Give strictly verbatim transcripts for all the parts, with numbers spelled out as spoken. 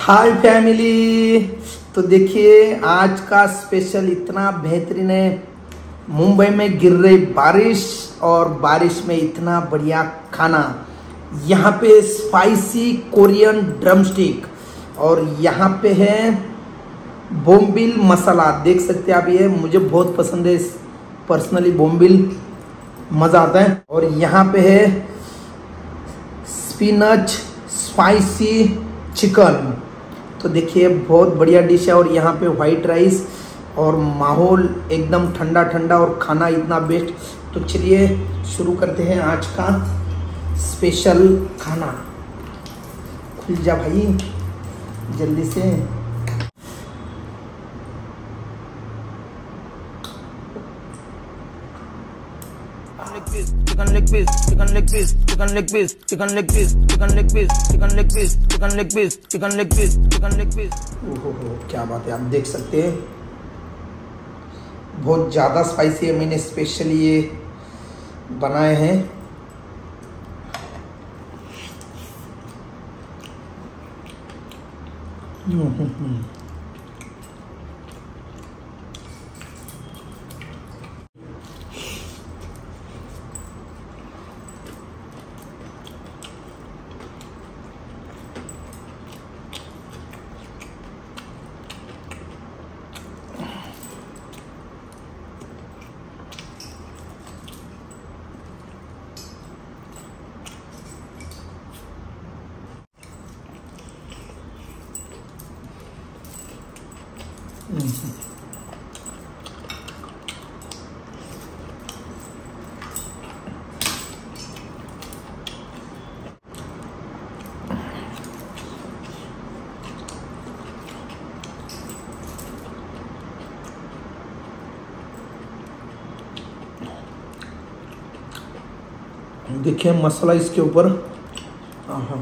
हाय family. तो देखिए आज का स्पेशल इतना बेहतरीन है। मुंबई में गिर रही बारिश और बारिश में इतना बढ़िया खाना। यहाँ पे स्पाइसी कोरियन ड्रमस्टिक और यहाँ पे है बोम्बिल मसाला। देख सकते हैं आप, ये मुझे बहुत पसंद है पर्सनली, बोम्बिल मज़ा आता है। और यहाँ पे है स्पिनच स्पाइसी चिकन। तो देखिए बहुत बढ़िया डिश है। और यहाँ पे वाइट राइस और माहौल एकदम ठंडा ठंडा और खाना इतना बेस्ट। तो चलिए शुरू करते हैं आज का स्पेशल खाना। खुल जा भाई जल्दी से। chicken leg piece, chicken leg piece, chicken leg piece, chicken leg piece, chicken leg piece, chicken leg piece, chicken leg piece, chicken leg piece, chicken leg piece। ओहो हो क्या बात है। आप देख सकते हैं बहुत ज़्यादा स्पाइसी है। मैंने स्पेशली ये बनाए हैं। हम्म हम्म हम्म देखिए मसाला इसके ऊपर। हाँ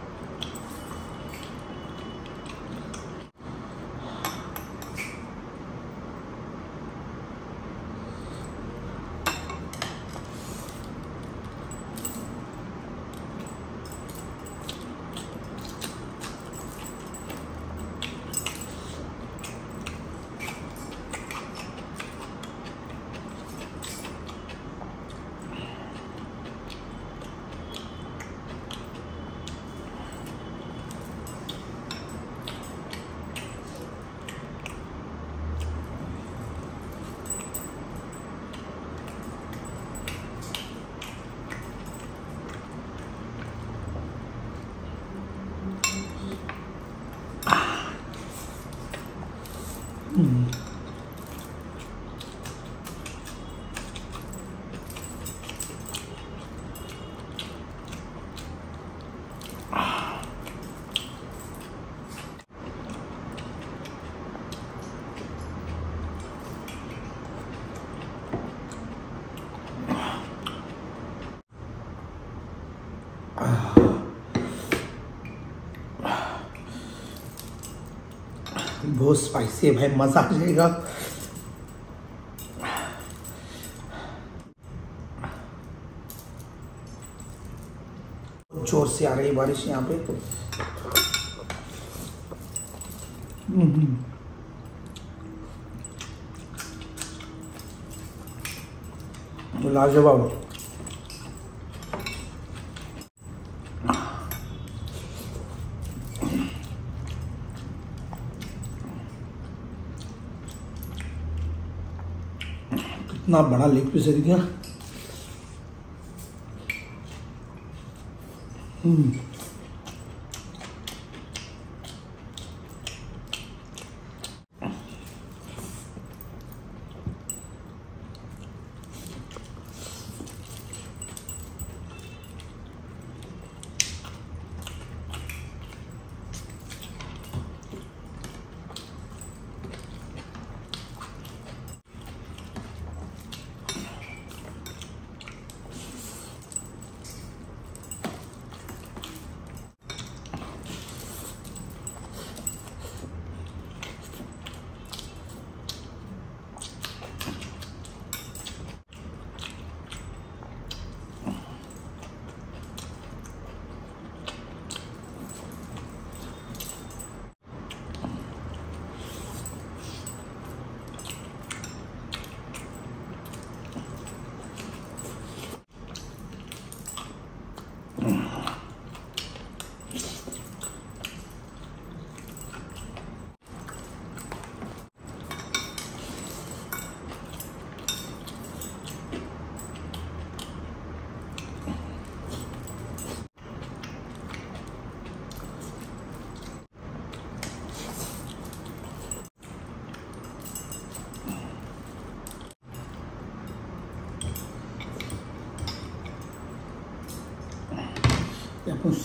बहुत स्पाइसी है भाई, मजा आ जाएगा। जोर से आ रही है बारिश यहाँ पे तो। लाजवाब। कितना बड़ा लेग पीस है देखिए। हम्म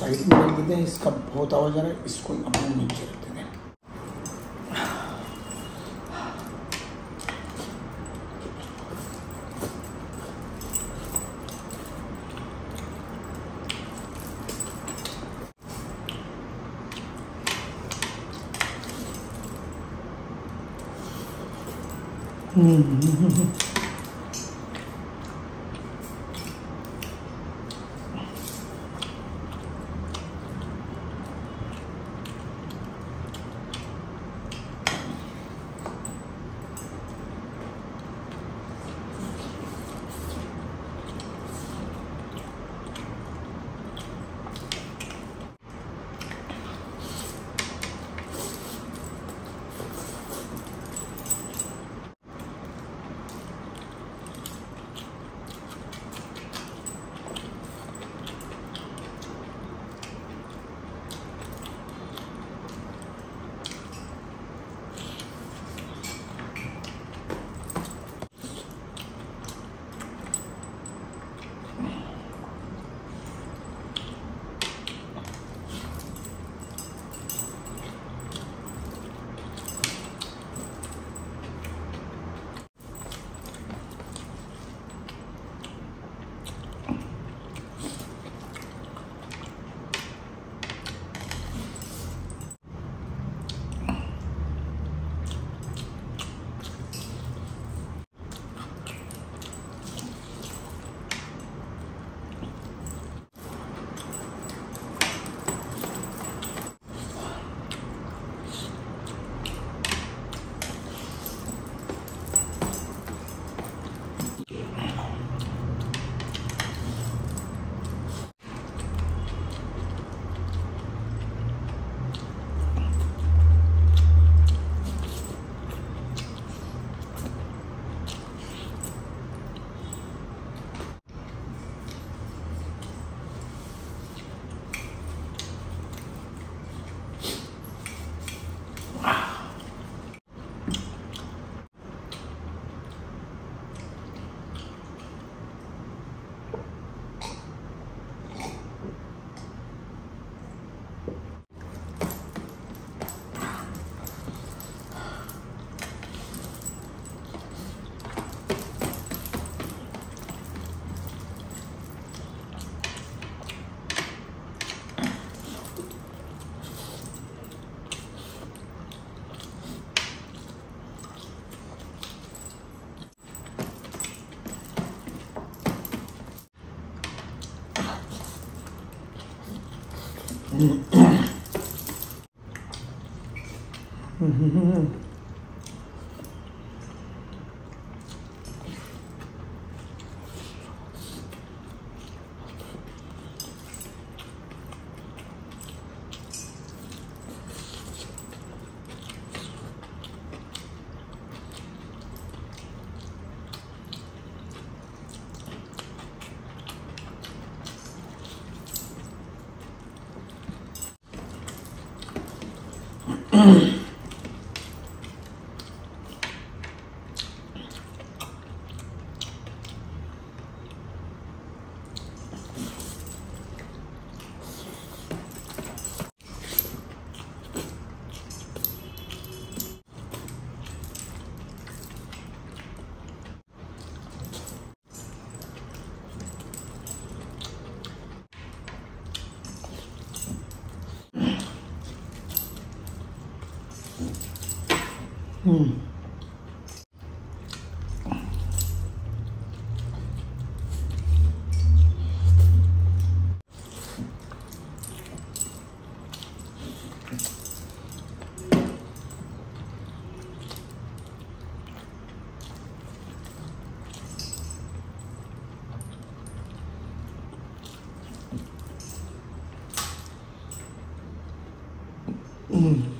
साइड में रख देते हैं। इसका बहुत आवाज आ रहा है, इसको अपने नीचे रख देते हैं। हम्म हम्म हम्म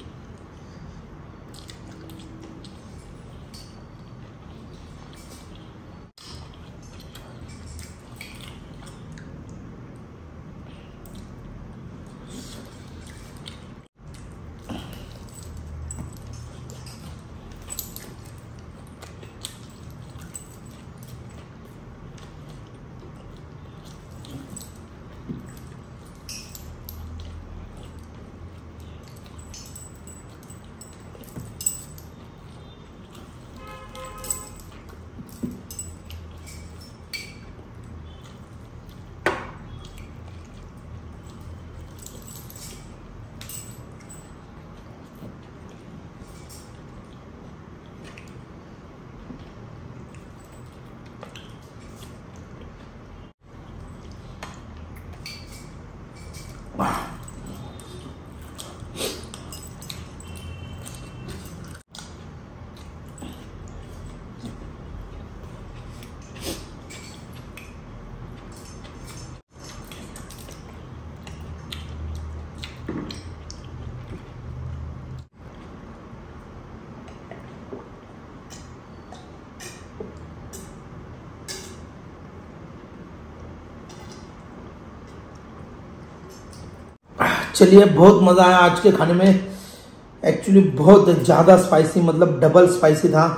चलिए, बहुत मज़ा आया आज के खाने में। एक्चुअली बहुत ज़्यादा स्पाइसी, मतलब डबल स्पाइसी था।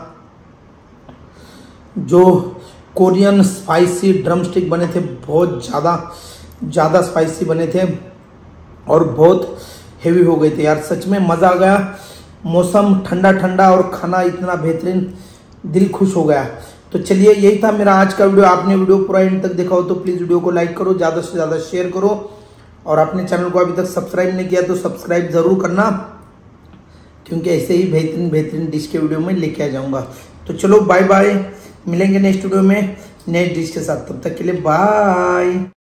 जो कोरियन स्पाइसी ड्रमस्टिक बने थे बहुत ज़्यादा ज़्यादा स्पाइसी बने थे और बहुत हेवी हो गए थे यार। सच में मज़ा आ गया। मौसम ठंडा ठंडा और खाना इतना बेहतरीन, दिल खुश हो गया। तो चलिए, यही था मेरा आज का वीडियो। आपने वीडियो पूरा एंड तक देखा हो तो प्लीज़ वीडियो को लाइक करो, ज़्यादा से ज़्यादा शेयर करो और अपने चैनल को अभी तक सब्सक्राइब नहीं किया तो सब्सक्राइब ज़रूर करना, क्योंकि ऐसे ही बेहतरीन बेहतरीन डिश के वीडियो में लेके आ जाऊँगा। तो चलो, बाय बाय, मिलेंगे नेक्स्ट वीडियो में नेक्स्ट डिश के साथ। तब तक के लिए बाय।